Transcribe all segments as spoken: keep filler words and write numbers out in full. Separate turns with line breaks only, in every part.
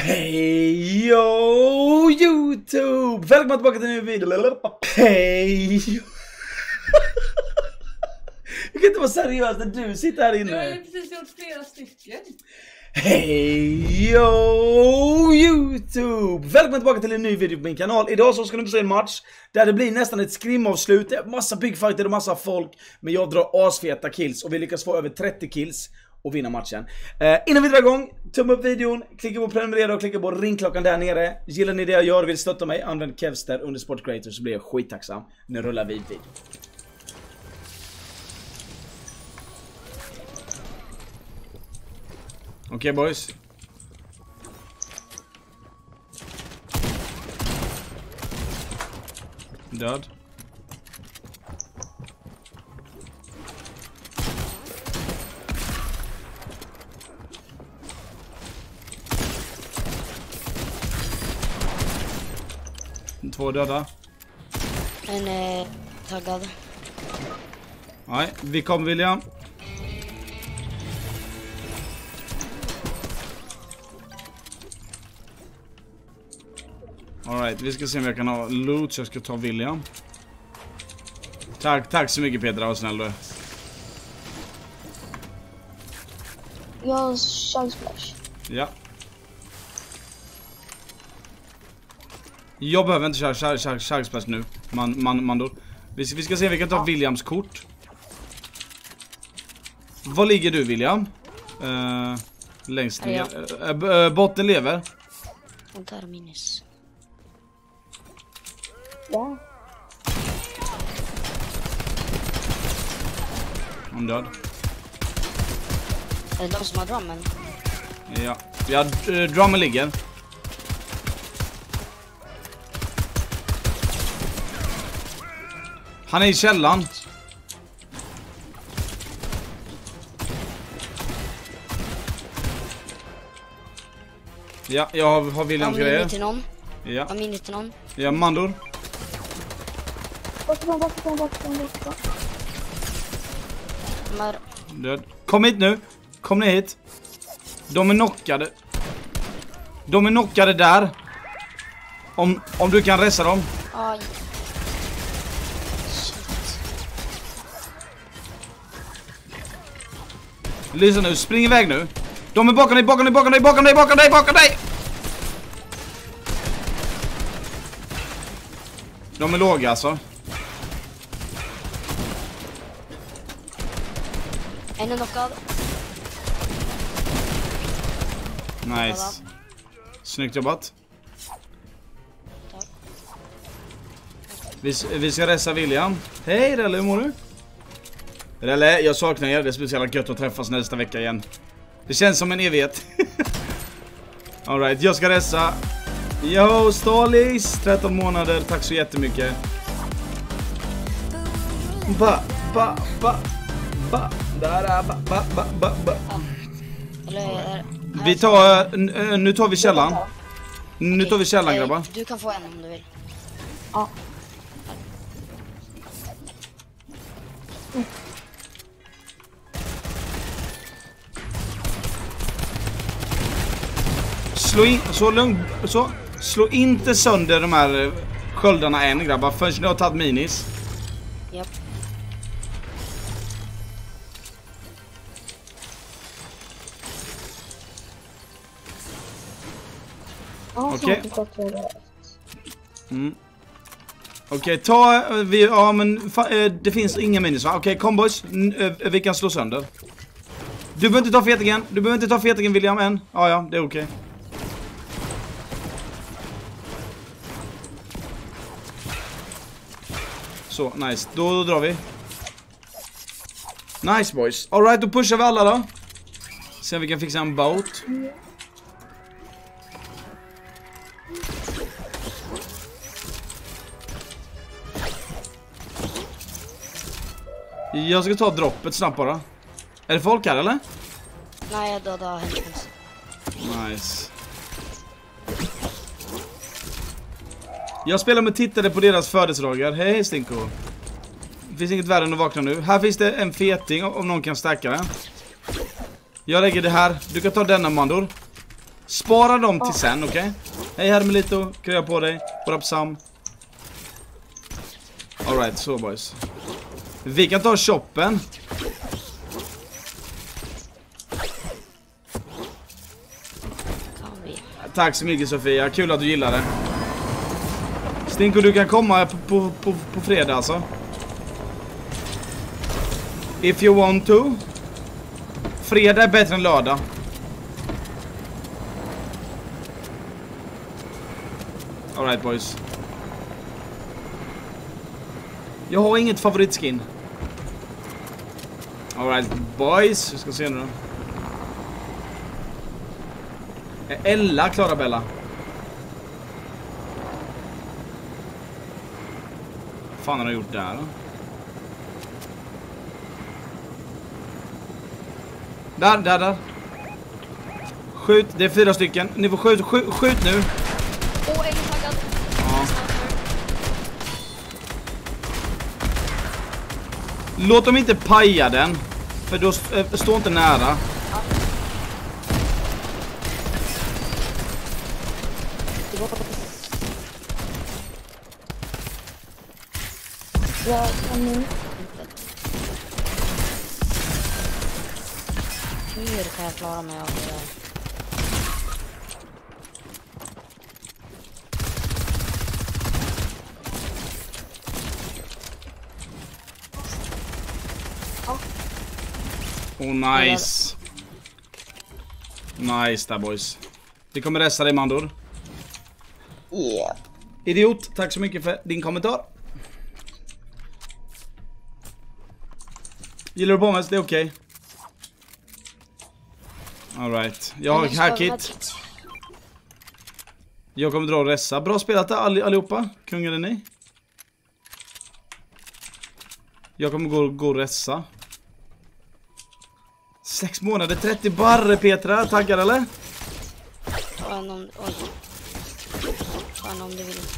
Hej yo YouTube! Välkommen tillbaka till en ny video. Hej. Jag kan inte vara seriös när du sitter här inne.
Du har ju precis gjort flera stycken.
Hej yo YouTube! Välkommen tillbaka till en ny video på min kanal. Idag så ska ni få se en match där det blir nästan ett skrimavslut. Det är massa bigfighter och massa folk. Men jag drar asfeta kills och vi lyckas få över trettio kills och vinna matchen. Eh, innan vi drar igång, tumma upp videon, klicka på prenumerera och klicka på ringklockan där nere. Gillar ni det jag gör och vill stötta mig, använd Kevster under Sport Creator så blir jag skittacksam. Nu rullar vi video. Okej okay, boys. Död. Två döda.
En eh, taggad.
Nej, vi kommer William. Alright, vi ska se om jag kan ha loot så jag ska ta William. Tack, tack så mycket Peter, var snäll du.
Jag har chug splash.
Ja. Jag behöver inte köra chug, chug, chug splash nu. Man, man, man då. Vi, vi ska se om vi kan ta Williams kort. Var ligger du William? Uh, längst ner. Uh, uh, botten lever.
Den tar minus.
Ja.
Han död.
Är det de som har drummen?
Ja, ja uh, drummen ligger. Han är i källan. Ja, jag har, har Williams grejer.
Har till någon?
Ja.
Har minut till någon?
Ja, mandor.
Bakifrån, bakifrån, bakifrån, bakifrån.
De är...
Död. Kom hit nu. Kom ner hit. De är knockade. De är knockade där. Om, om du kan resa dem.
Aj.
Lysa nu, spring iväg nu. De är bakom dig, bakom dig, bakom dig, bakom dig, bakom dig, bakom dig. De är låga alltså.
En är knockad.
Nice. Snyggt jobbat.
Tack.
Vi, vi ska resa William. Hej Relle, hur mår du? Relle, jag saknar er. Det är speciellt gött att träffas nästa vecka igen. Det känns som en evighet. Alright, jag ska resa. Yo, Stalis, tretton månader. Tack så jättemycket. Ba, ba, ba, ba. Där, ba, ba, ba, ba, ba.
Eller,
Vi tar, nu tar vi källan. Nu tar vi källan
eh,
grabbar.
Du kan få en om du vill.
Ja.
Slå in, så lugn, så. Slå inte sönder de här sköldarna än grabbar förrän ni har tagit minis.
Japp.
Okej. Mm. Okej, okay, ta vi ja men fa, eh, det finns inga minis va? Okej, okay, kom boys. N eh, vi kan slå sönder. Du behöver inte ta fetingen. Du behöver inte ta fetingen William än. Ja ja, det är okej. Okay. Så, nice. Då, då drar vi. Nice boys. All right, då pushar vi alla då. Se om vi kan fixa en boat. Jag ska ta droppet snabbt bara. Är det folk här eller?
Nej, jag dödade hennes.
Nice. Jag spelar med tittare på deras födelsedagar. Hej Stinko. Det finns inget värre än att vakna nu. Här finns det en feting om någon kan stärka den. Jag lägger det här. Du kan ta denna mandor. Spara dem till sen, okej? Okay? Hej Hermelito, krya på dig. What up Sam? Alright, så boys. Vi kan ta shoppen.
Kan vi?
Tack så mycket Sofia, kul att du gillar det. Stinko, du kan komma på, på, på, på fredag alltså. If you want to. Fredag är bättre än lördag. Alright boys. Jag har inget favoritskin. Alright boys. Vi ska se nu då. Är Ella klara Bella? Vad fan har du gjort där då? Där, där, där. Skjut, det är fyra stycken. Ni får skjut, skjut, skjut nu.
Åh, oh, en taggad.
Ja. Låt dem inte paja den. För då st äh, står inte nära.
Jag kan nu.
Hur kan jag klara mig av det där?
Oh nice. Nice där boys. Vi kommer resta dig Mandor.
Yeah.
Idiot, tack så mycket för din kommentar. Gillar du Bommes? Det är okej. Okay. Alright. Jag har hackit. Jag kommer dra och resa. Bra spelat all allihopa. Kungar är ni? Jag kommer gå, gå och resa. Sex månader, trettio barre Petra. Tackar eller?
Ta en om... Oj. Ta en om du vill.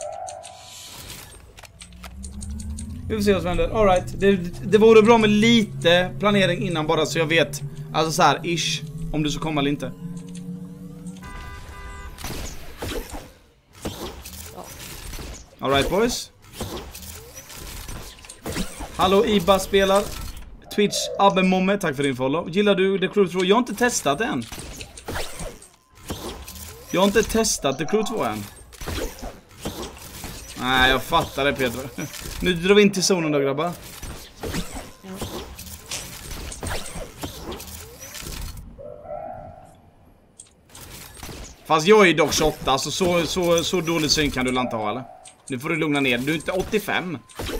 Vi får se vad som händer. All right. det, det vore bra med lite planering innan bara så jag vet. Alltså så här ish. Om du så kommer eller inte.
Ja.
All right boys. Hallå Iba spelar. Twitch Abbe Momme, tack för din follow. Gillar du The Crew två? Jag har inte testat det än. Jag har inte testat The Crew två än. Nej, jag fattar det Peter. Nu drar vi in till zonen då grabbar.
Ja.
Fast jag är dock tjugoåtta, så, så, så, så dålig syn kan du inte ha eller? Nu får du lugna ner, du är inte åttiofem.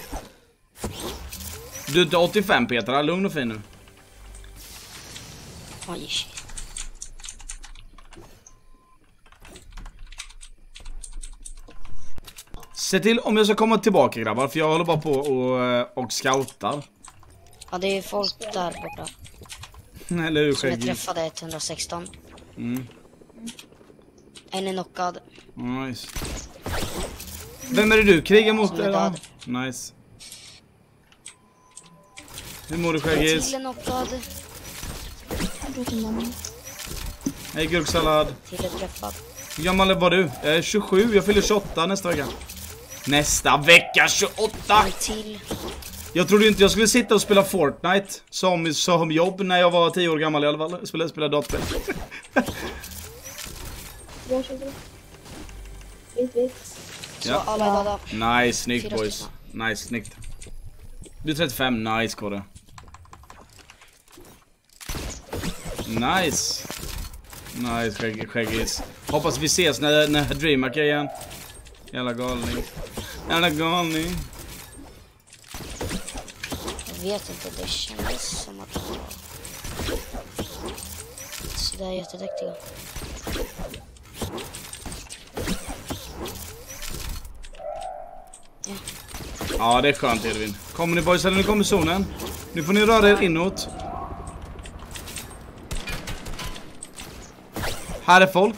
Du är inte åttiofem Petra, lugn och fin nu.
Oj.
Se till om jag ska komma tillbaka grabbar, för jag håller bara på och, och scoutar.
Ja, det är folk där borta.
Eller hur
som jag
skäggig?
träffade etthundrasexton.
Mm.
En är knockad.
Nice. Vem är det du krigar mot?
Som är död.
Nice. Hur mår du
En
skäggis?
till är knockad.
Hej gurksallad.
Till är träffad.
Hur gammal var du? Eh, tjugosju, jag fyller tjugoåtta nästa vecka. Nästa vecka tjugoåtta!
En till.
Jag trodde inte jag skulle sitta och spela Fortnite som, som jobb när jag var tio år gammal i alla fall. Jag spelade, spelade datorspel.
Jag kör det. Vit, vit.
Så
Ja.
alla är döda.
Nice, snyggt
Fyra
boys.
stycken.
Nice, snyggt. Du är trettiofem, nice Kåre. Nice. Nice, skägg, skäggis. Hoppas vi ses när, när Dreamhack är igen. Jävla galning. Jävla galning.
Jag vet inte, det kändes som att de var sådär jättedäktiga. Ja.
Ja, det är skönt Edvin. Kommer ni boys eller nu kommer zonen? Nu får ni röra er inåt. Här är folk.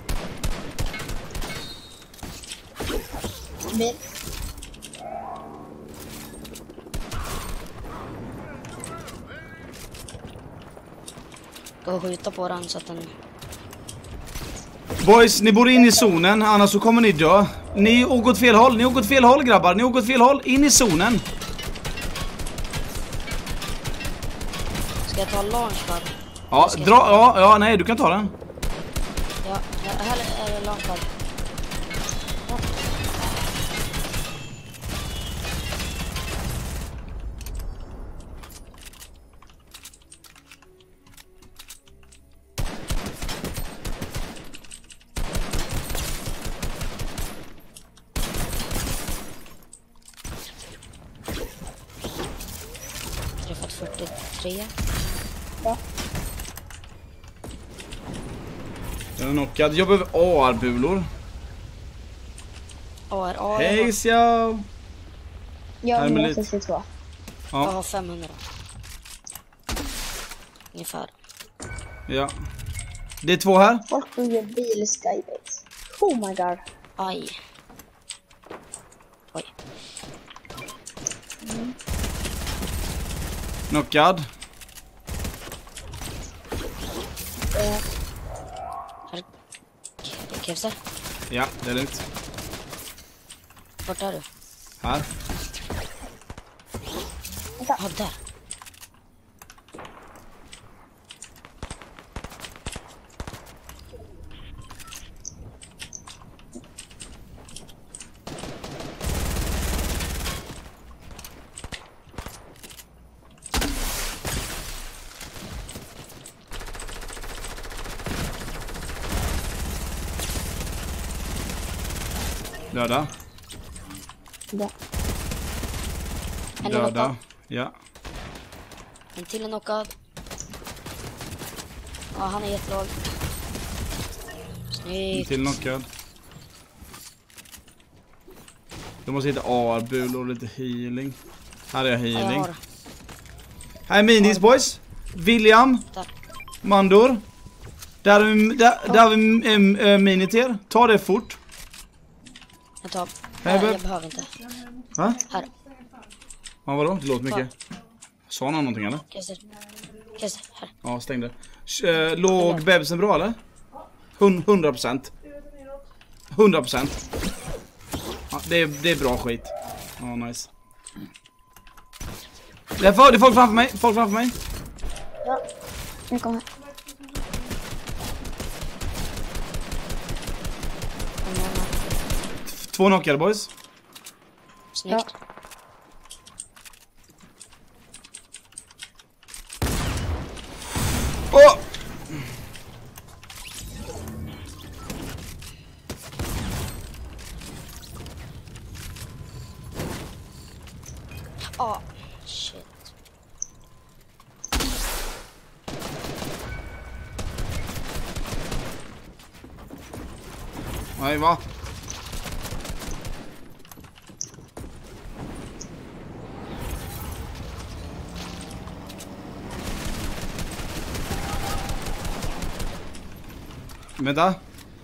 Bil.
Gå och skjuta på den så att den...
Boys, ni bor in i zonen, annars så kommer ni dö. Ni har gått fel håll, ni har gått fel håll grabbar. Ni har gått fel håll, in i zonen.
Ska jag ta launchpad?
Ja, dra, ja, ja, nej, du kan ta den.
Ja, här är det launchpad. Ja. Träffat fyrtiotre.
Ja.
Den är knockad. Jag behöver A R-bulor.
A R A.
Hej, Xiao.
Jag
Här
har
med lite.
hundrasextiotvå.
Jag
Ja,
har femhundra. Ungefär.
ja. Det är två här.
Folk bygger bil skybase. Oh my god.
Aj. Oj.
Knockad.
Eh,
Här. Det krävs det.
Ja, det är lugnt.
Vart är du?
Här.
Ja, där.
Döda.
ja.
En är
Döda.
knockad.
Ja.
En till är knockad. Ja, han är jättelåg.
En
Snyggt.
till knockad. Du måste hitta A R-bulor och lite healing. Här är
Ja, jag
healing.
har det.
Här är minis boys. William.
Där.
Mandor. Där är, där, där har vi ähm, äh, mini till er. Ta det fort.
Jag tar.
Här,
Nej,
beb.
jag behöver inte.
Va?
Här.
Ja, vadå? Det låter mycket. Sa han någonting eller?
Kester. Kester. Här.
Ja, stängde. Äh, låg bebisen bra eller? hundra procent. hundra procent. Ja, det, är, det är bra skit. Ja, nice. Det är, för, det är folk framför mig. Folk framför mig.
Ja. Jag kommer.
En annan.
Två knockade boys.
Snyggt.
Åh!
Ah, shit.
Nej, va? Vänta.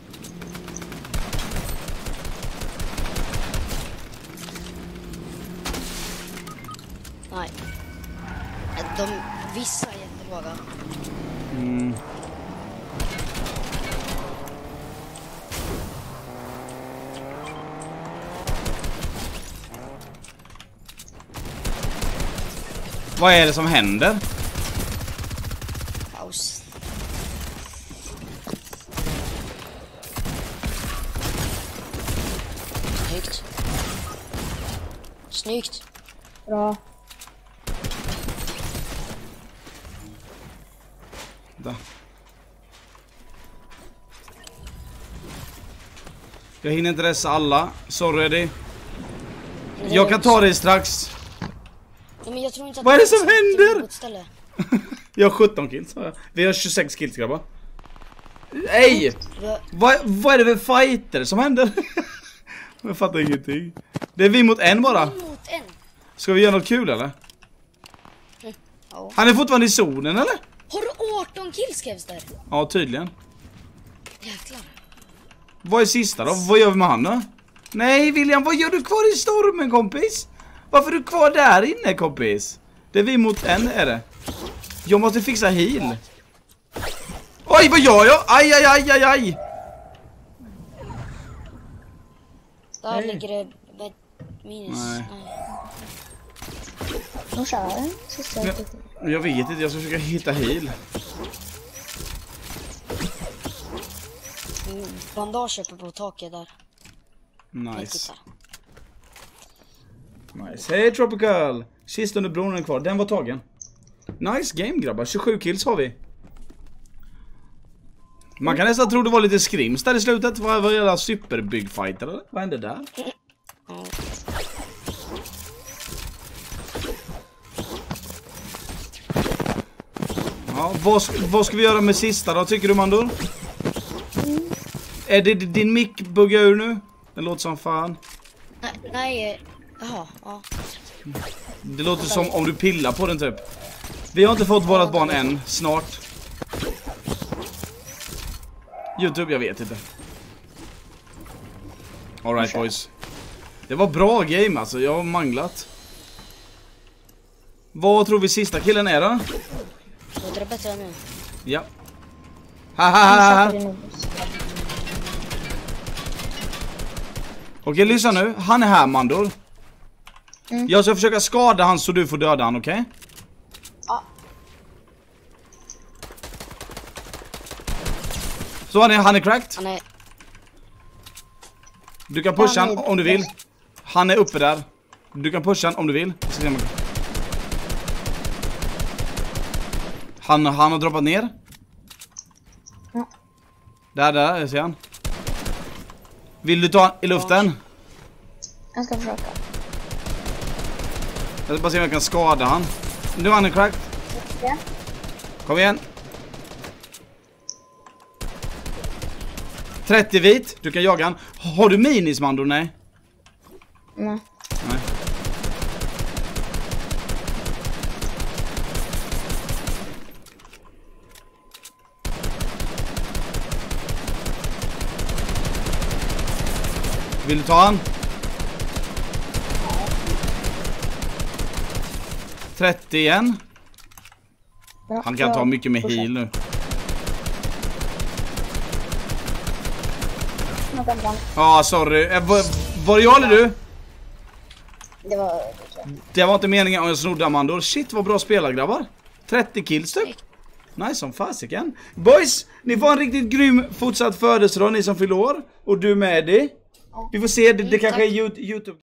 Nej. De vissa är jättelåga.
Mm. Vad är det som händer?
Paus. Snyggt. Snyggt.
Bra.
Där. Jag hinner inte resa alla. Sorry Eddie. Jag kan ta dig strax.
Nej, men jag tror inte att
Vad är det som
jag sitter
händer?
på ett ställe.
Jag har sjutton kills. Vi har tjugosex kills grabbar. Ej!
Vi-
Vad, vad är det för fighter som händer? Jag fattar ingenting. Det är vi mot en bara.
Mot en.
Ska vi göra något kul eller?
Ja.
Han är fortfarande i zonen eller?
Har du arton kills skrevs där?
Ja, tydligen.
Jäklar.
Vad är sista då? Vad gör vi med han då? Nej William, vad gör du kvar i stormen kompis? Varför är du kvar där inne kompis? Det är vi mot en är det. Jag måste fixa heal. Oj, vad gör jag? Aj, aj, aj, aj, aj.
Där
Nej.
ligger det med minus.
Nej.
Nej.
De kör den. Sista
Ja. Jag vet inte, jag ska försöka hitta heal.
Mm, bandage uppe på taket där.
Nice. Nice. Hej Tropical! Sist under bron är kvar, den var tagen. Nice game grabbar, tjugosju kills har vi. Man kan nästan tro det var lite skrims där i slutet. Vad var det, superbyggfighter eller? Vad hände där?
Ja.
Ja, vad, vad ska vi göra med sista då, tycker du Mandor? Mm. Är det din mick buggar ur nu? Det låter som fan.
Nej, nej. Jaha, ja.
Det låter som om du pillar på den typ. Vi har inte fått vårat barn än, snart. YouTube, jag vet inte. All right boys. Det var bra game alltså, jag har manglat. Vad tror vi sista killen är då?
Låter det bättre nu?
Ja. Hahaha. Okej, lyssna nu. Han är här, Mandor.
Mm.
Jag ska försöka skada han så du får döda han, okej? Okay?
Ja.
Så han är, han är cracked.
Han är...
Du kan pusha
Han
han
är-
om du vill. Han är uppe där. Du kan pusha han om du vill. Jag ska se om jag- Han, han har droppat ner.
Ja.
Där, där, jag ser han. Vill du ta han i luften?
Jag ska försöka.
Jag ska bara se om jag kan skada han. Nu är han är cracked.
Ja.
Kom igen. trettio vit. Du kan jaga han. Har du minis, Mando? Nej.
Nej.
Nej. Vill du ta han? trettio igen.
Ja,
Han kan ta mycket med heal nu. Ja, ah, sorry. Eh, var, var det jag eller du?
Det var...
Det var inte meningen om jag snodde Amandor. Shit, vad bra spelar grabbar. trettio kills typ. Nice som fasiken. Boys, ni får en riktigt grym fortsatt födelsedag, ni som fyller år. Och du med det. Vi får se, det, det kanske är YouTube.